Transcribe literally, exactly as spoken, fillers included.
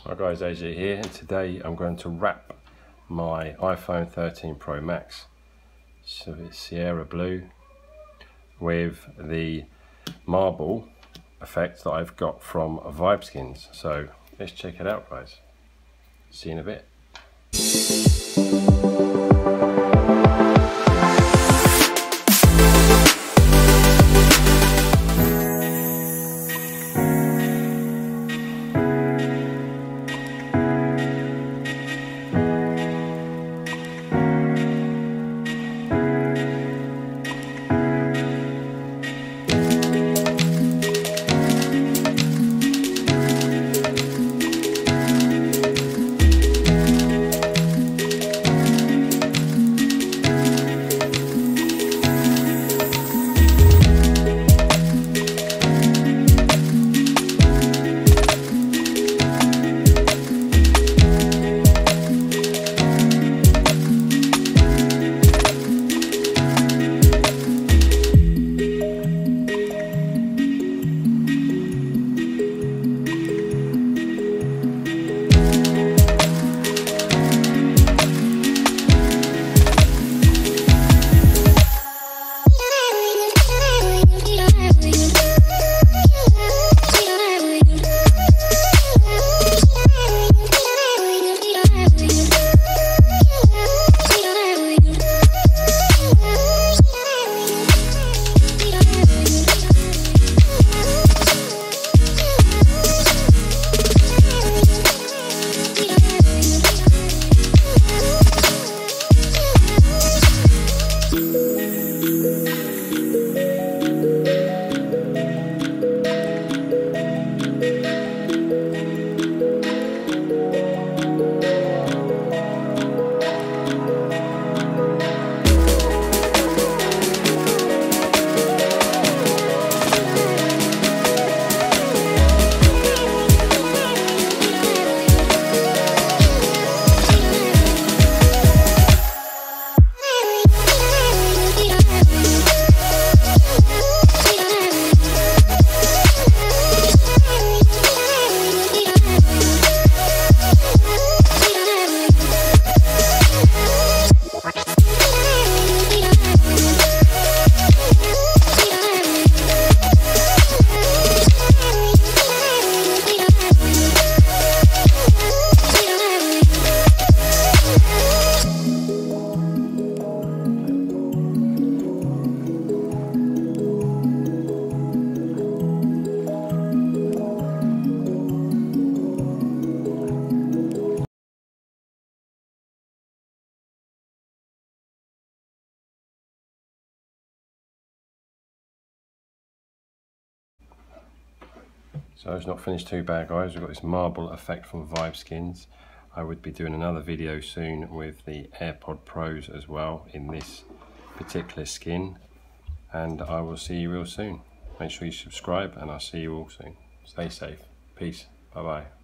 Hi guys, A J here, and today I'm going to wrap my iPhone thirteen Pro Max, so it's Sierra Blue, with the marble effect that I've got from Vibeskins. So let's check it out guys. See you in a bit. So it's not finished too bad guys. We've got this marble effect from Vibeskins. I would be doing another video soon with the AirPod Pros as well in this particular skin, and I will see you real soon. Make sure you subscribe and I'll see you all soon. Stay safe. Peace. Bye bye.